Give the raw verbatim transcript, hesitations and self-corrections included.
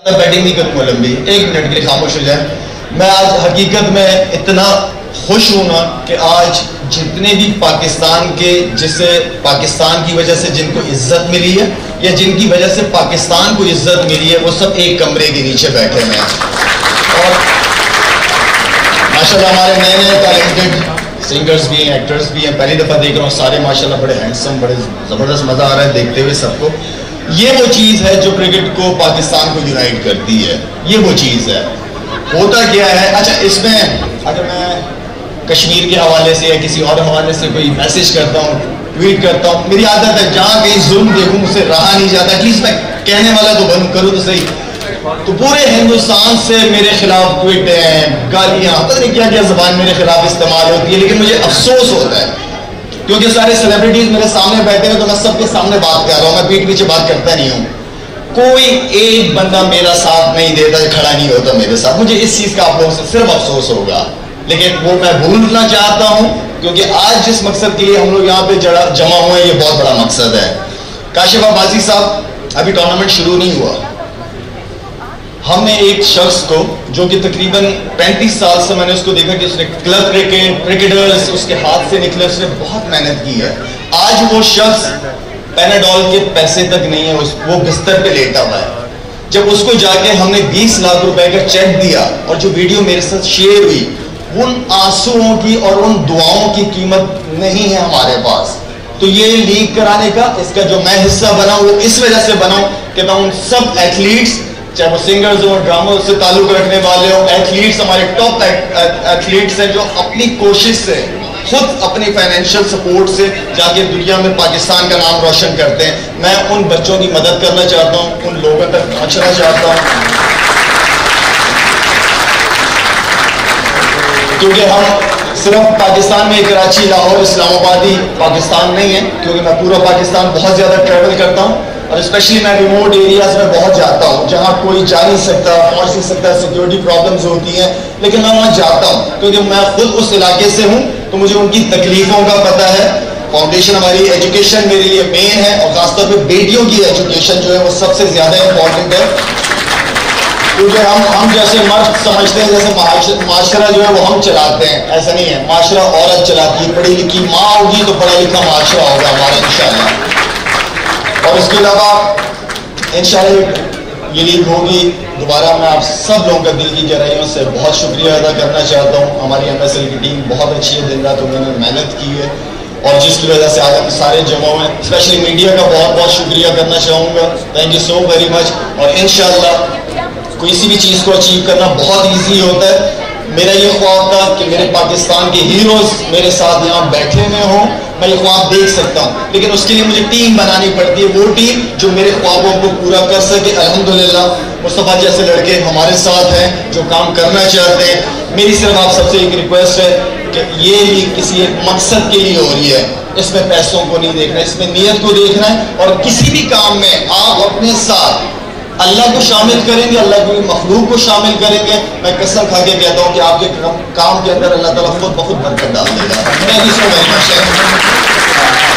Batting نہیں کروں لمبی، ایک منٹ کے لیے خاموش ہو جائے. میں آج حقیقت میں اتنا خوش ہوں نا کہ آج جتنے بھی پاکستان کے جسے پاکستان کی وجہ سے جن کو عزت ملی ہے یا جن کی وجہ سے پاکستان کو عزت ملی ہے وہ سب ایک کمرے کے نیچے بیٹھے ہوئے ہیں. اور ماشاءاللہ ہمارے نئے نئے ٹیلنٹڈ سنگرز بھی ہیں، ایکٹرز بھی ہیں. پہلی دفعہ دیکھ رہا ہوں سارے ماشاءاللہ بڑے ہینڈسم، بڑے زبردست، مزہ آ رہا ہے دیکھتے ہوئے سب کو. یہ وہ چیز ہے جو کرکٹ کو پاکستان کو یونائٹ کرتی ہے. یہ وہ چیز ہے. ہوتا کیا ہے، اچھا اس میں اگر میں کشمیر کے حوالے سے یا کسی اور حوالے سے کوئی میسج کرتا ہوں، ٹویٹ کرتا ہوں، میری عادت ہے جہاں کہیں ظلم دیکھوں مجھ سے رہا نہیں جاتا، ایٹ لیسٹ میں کہنے والا تو بنوں، کروں تو صحیح. تو پورے ہندوستان سے میرے خلاف ٹویٹ ہیں، گالیاں، پتہ نہیں کیا کیا زبان میرے خلاف استعمال ہوتی ہے. لیکن مجھے افسوس ہوتا ہے کیونکہ سارے سیلیبریٹیز میرے سامنے بیٹھے ہیں تو میں سب کے سامنے بات کر رہا ہوں، میں پیٹ پیچھے بات کرتا نہیں ہوں. کوئی ایک بندہ میرا ساتھ نہیں دیتا، کھڑا نہیں ہوتا میرے ساتھ. مجھے اس چیز کا آپ لوگوں سے صرف افسوس ہوگا، لیکن وہ میں بھولنا چاہتا ہوں کیونکہ آج جس مقصد کے لیے ہم لوگ یہاں پہ جمع ہوئے ہیں یہ بہت بڑا مقصد ہے. کاشف عباسی صاحب، ابھی ٹورنامنٹ شروع نہیں ہوا، ہم نے ایک شخص کو جو کہ تقریباً پینتیس سال سے میں نے اس کو دیکھا کہ اس نے کلب کرکٹ کرکٹرز اس کے ہاتھ سے نکلے، اس نے بہت محنت کی ہے. آج وہ شخص پیناڈول کے پیسے تک نہیں ہے، وہ بستر پہ لیٹا ہوا ہے. جب اس کو جا کے ہم نے بیس لاکھ روپے کا چیک دیا اور جو ویڈیو میرے ساتھ شیئر ہوئی، ان آنسوؤں کی اور ان دعاؤں کی قیمت نہیں ہے ہمارے پاس. تو یہ لیگ کرانے کا اس کا جو میں حصہ بنا وہ اس وجہ سے بنا کہ میں ان سب ایتھلیٹس، چاہے وہ سنگرز ہوں، ڈراموں سے تعلق رکھنے والے ہوں، ایتھلیٹس ہمارے ٹاپ ایتھلیٹس ہیں جو اپنی کوشش سے خود اپنی فائنینشیل سپورٹ سے جا کے دنیا میں پاکستان کا نام روشن کرتے ہیں. میں ان بچوں کی مدد کرنا چاہتا ہوں، ان لوگوں تک پہنچنا چاہتا ہوں کیونکہ ہم صرف پاکستان میں کراچی، لاہور، اسلام آباد ہی پاکستان نہیں ہے، کیونکہ میں پورا پاکستان بہت زیادہ ٹریول کرتا ہوں اور اسپیشلی میں ریموٹ ایریاز میں بہت جاتا ہوں جہاں کوئی جا نہیں سکتا، پہنچ نہیں سکتا، سیکیورٹی پرابلمز ہوتی ہیں، لیکن میں وہاں جاتا ہوں کیونکہ میں خود اس علاقے سے ہوں تو مجھے ان کی تکلیفوں کا پتہ ہے. فاؤنڈیشن ہماری ایجوکیشن میرے لیے مین ہے اور خاص طور پہ بیٹیوں کی ایجوکیشن جو ہے وہ سب سے زیادہ امپورٹنٹ ہے کیونکہ ہم ہم جیسے مرد سمجھتے ہیں جیسے معاشرہ جو ہے وہ ہم چلاتے ہیں، ایسا نہیں ہے. معاشرہ عورت چلاتی ہے. پڑھی لکھی ماں ہوگی تو پڑھا لکھا معاشرہ ہوگا ہمارا انشاءاللہ. اور اس کے علاوہ انشاءاللہ یہ لیگ ہوگی دوبارہ. میں آپ سب لوگوں کا دل کی گہرائیوں سے بہت شکریہ ادا کرنا چاہتا ہوں. ہماری ایم ایس ایل کی ٹیم بہت اچھی ہے، دن رات انہوں نے محنت کی ہے اور جس کی وجہ سے آج ہم سارے جمع ہوئے ہیں. اسپیشلی میڈیا کا بہت بہت شکریہ کرنا چاہوں گا. Thank you so very much. اور انشاءاللہ کسی بھی چیز کو اچیو کرنا بہت ایزی ہوتا ہے. میرا یہ خواب تھا کہ میرے پاکستان کے ہیروز میرے ساتھ یہاں بیٹھے ہوئے ہوں، میں یہ خواب دیکھ سکتا ہوں، لیکن اس کے لیے مجھے ٹیم بنانی پڑتی ہے، وہ ٹیم جو میرے خوابوں کو پورا کر سکے. الحمدللہ مصطفیٰ جیسے لڑکے ہمارے ساتھ ہیں جو کام کرنا چاہتے ہیں. میری صرف آپ سب سے ایک ریکویسٹ ہے کہ یہ لیگ کسی ایک مقصد کے لیے ہو رہی ہے. اس میں پیسوں کو نہیں دیکھنا، اس میں نیت کو دیکھنا ہے. اور کسی بھی کام میں آپ اپنے ساتھ اللہ کو شامل کریں گے، اللہ کی مخلوق کو شامل کریں گے، میں قسم کھا کے کہتا ہوں کہ آپ کے کام کے اندر اللہ تعالیٰ خود بخود برکت ڈال دے گا. Thank you so very much.